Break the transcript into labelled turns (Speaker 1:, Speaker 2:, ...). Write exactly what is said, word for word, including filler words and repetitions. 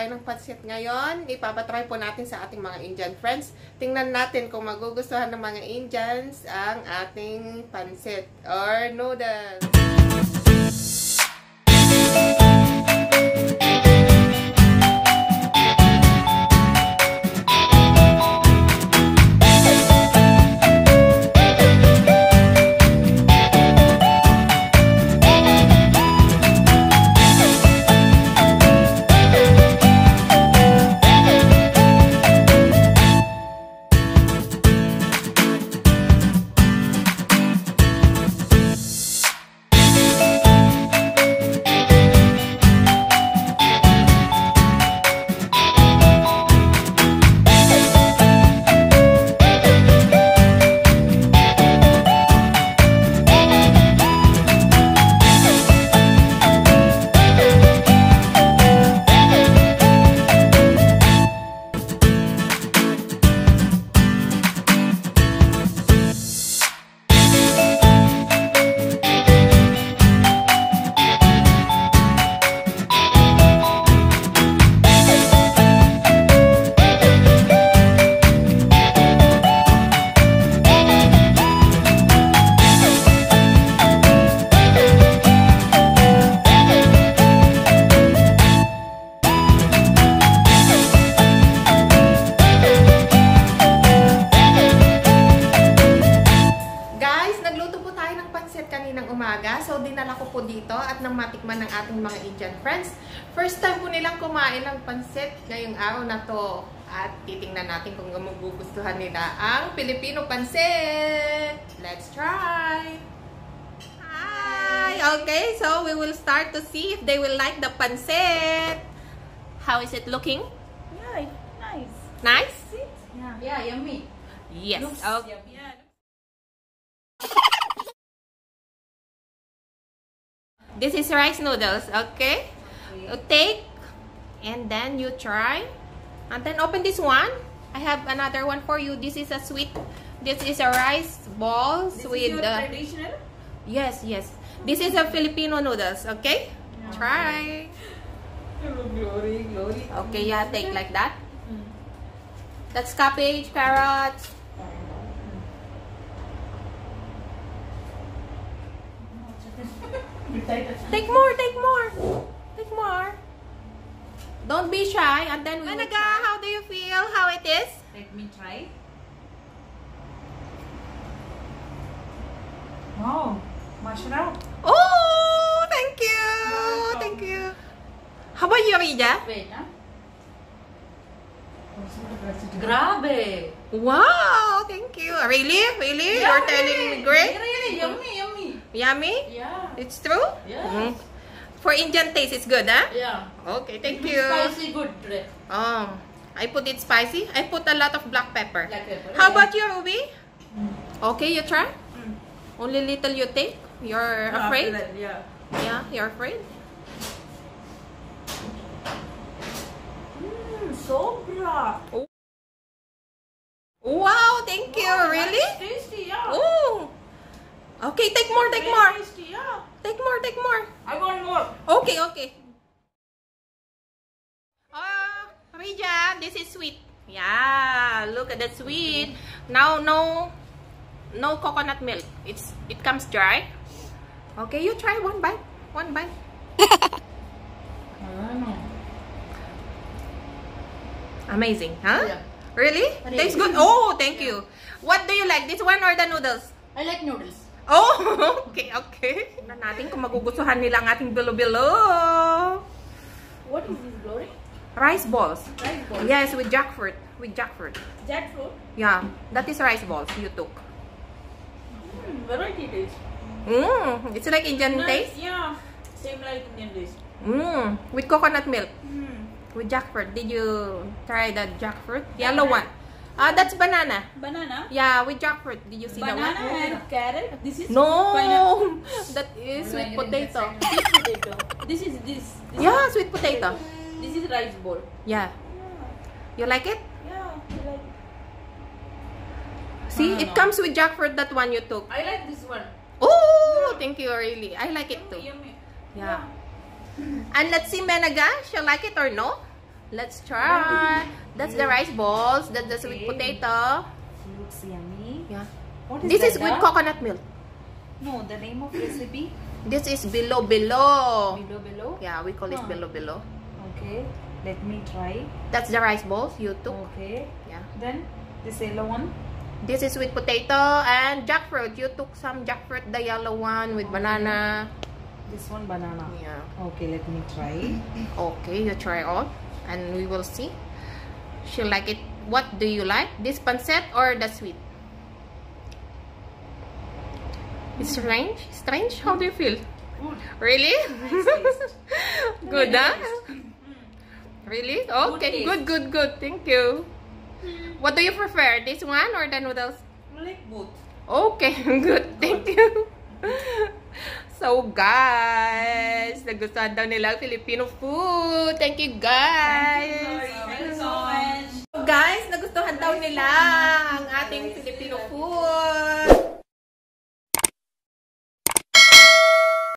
Speaker 1: tayo ng pansit ngayon. Ipapatry po natin sa ating mga Indian friends. Tingnan natin kung magugustuhan ng mga Indians ang ating pansit or noodles. So, dinala ko po dito at nang matikman ng ating mga Indian friends. First time po nilang kumain ng pansit ngayong araw na to. At titingnan natin kung magugustuhan nila ang Filipino pansit. Let's try! Hi! Okay, so we will start to see if they will like the pansit. How is it looking?
Speaker 2: Yeah, it's nice.
Speaker 1: Nice?
Speaker 2: Yeah, yeah, yummy.
Speaker 1: Yes.
Speaker 2: Looks
Speaker 1: Okay.
Speaker 2: yummy. Yeah.
Speaker 1: This is rice noodles, okay? You take and then you try. And then open this one. I have another one for you. This is a sweet. This is a rice balls
Speaker 2: This
Speaker 1: with
Speaker 2: is your
Speaker 1: uh,
Speaker 2: traditional?
Speaker 1: yes, yes. This is a Filipino noodles, okay?
Speaker 2: Yeah.
Speaker 1: Try.
Speaker 2: Glory, glory.
Speaker 1: Okay, yeah, take like that. That's cabbage, carrots. Take more, take more. Take more. Don't be shy. And then we will
Speaker 2: Managa,
Speaker 1: try. How do you feel? How it is?
Speaker 2: Let me try. Wow, mushroom.
Speaker 1: Oh, thank you.
Speaker 2: Welcome.
Speaker 1: Thank you. How about you, Rija?
Speaker 2: Wait, huh? Grabe.
Speaker 1: Wow, thank you. Really? Really?
Speaker 2: Yeah,
Speaker 1: You're telling
Speaker 2: really,
Speaker 1: me great?
Speaker 2: Really, yummy, yummy.
Speaker 1: Yummy?
Speaker 2: Yeah.
Speaker 1: It's true?
Speaker 2: Yes.
Speaker 1: Mhm. For Indian taste, it's good, huh?
Speaker 2: Yeah.
Speaker 1: Okay, thank
Speaker 2: It's
Speaker 1: you.
Speaker 2: Spicy good today.
Speaker 1: Um, I put it spicy. I put a lot of black pepper.
Speaker 2: Black pepper.
Speaker 1: How about you, Ruby?
Speaker 2: Mm.
Speaker 1: Okay, you try?
Speaker 2: Mm.
Speaker 1: Only little you take? You're
Speaker 2: After
Speaker 1: afraid?
Speaker 2: that, yeah.
Speaker 1: Yeah, you're afraid?
Speaker 2: Mm, sobra.
Speaker 1: Wow, thank you.
Speaker 2: Wow,
Speaker 1: Really?
Speaker 2: That's tasty, yeah.
Speaker 1: Oh. Okay, take more, take
Speaker 2: Very
Speaker 1: more.
Speaker 2: Tasty, yeah.
Speaker 1: Take more, take more.
Speaker 2: I want more.
Speaker 1: Okay, okay. Oh, Rija, this is sweet. Yeah, look at that sweet. Now, no, no coconut milk. It's it comes dry. Okay, you try one bite. One bite. Amazing, huh?
Speaker 2: Yeah.
Speaker 1: Really?
Speaker 2: Really.
Speaker 1: Tastes good. Oh, thank
Speaker 2: Yeah.
Speaker 1: you. What do you like? This one or the noodles?
Speaker 2: I like noodles.
Speaker 1: Oh, okay, okay. Tingnan natin kung magugustuhan nila ang ating bilo-bilo.
Speaker 2: What is this, Glory?
Speaker 1: Rice balls.
Speaker 2: Rice balls.
Speaker 1: Yes, with jackfruit. With jackfruit.
Speaker 2: Jackfruit.
Speaker 1: Yeah, that is rice balls you took.
Speaker 2: Mm, variety taste.
Speaker 1: Mmm, it's like Indian
Speaker 2: Nice,
Speaker 1: taste.
Speaker 2: yeah. Same like Indian taste.
Speaker 1: Mmm, with coconut milk.
Speaker 2: Mm.
Speaker 1: With jackfruit. Did you try the jackfruit? Yellow one. Ah, that's banana.
Speaker 2: Banana.
Speaker 1: Yeah, with jackfruit. Did you see
Speaker 2: Banana
Speaker 1: that one?
Speaker 2: and carrot. This is
Speaker 1: No,
Speaker 2: pineapple.
Speaker 1: that is sweet
Speaker 2: Sweet
Speaker 1: potato.
Speaker 2: potato. This is this. this
Speaker 1: Yeah, sweet potato.
Speaker 2: This is rice bowl.
Speaker 1: Yeah. You like it?
Speaker 2: Yeah, I like.
Speaker 1: See,
Speaker 2: No, no,
Speaker 1: it
Speaker 2: no.
Speaker 1: comes with jackfruit, that one you took.
Speaker 2: I like this one.
Speaker 1: Oh, thank you, really. I like it too.
Speaker 2: Yummy, yummy.
Speaker 1: Yeah. And let's see Menaga, she'll like it or no? Let's try. That's the rice balls. That's the sweet
Speaker 3: Okay.
Speaker 1: potato.
Speaker 3: Looks yummy.
Speaker 1: Yeah.
Speaker 3: What is
Speaker 1: This
Speaker 3: that?
Speaker 1: is with
Speaker 3: ah?
Speaker 1: coconut milk.
Speaker 3: No, the name of recipe?
Speaker 1: This is below below.
Speaker 3: Below below.
Speaker 1: Yeah, we call it
Speaker 3: Huh.
Speaker 1: below below.
Speaker 3: Okay. Let me try.
Speaker 1: That's the rice balls you took.
Speaker 3: Okay.
Speaker 1: Yeah.
Speaker 3: Then this yellow one.
Speaker 1: This is sweet potato and jackfruit. You took some jackfruit, the yellow one with
Speaker 3: Okay.
Speaker 1: banana.
Speaker 3: This one banana.
Speaker 1: Yeah.
Speaker 3: Okay, let me try.
Speaker 1: Okay, you try all, and we will see. She like it. What do you like? This pancit or the sweet? It's strange. Strange. How do you feel?
Speaker 3: Good.
Speaker 1: Really?
Speaker 3: Nice taste.
Speaker 1: Good,
Speaker 3: Very
Speaker 1: huh?
Speaker 3: nice.
Speaker 1: Really? Okay.
Speaker 3: taste.
Speaker 1: Good, good, good. Thank you. What do you prefer? This one or the noodles?
Speaker 3: I like both.
Speaker 1: Okay, good. Thank you. So, guys, nagustuhan daw nila ang Filipino food. Thank you, guys.
Speaker 3: Thank you so much.
Speaker 1: So, guys, nagustuhan daw nila ang ating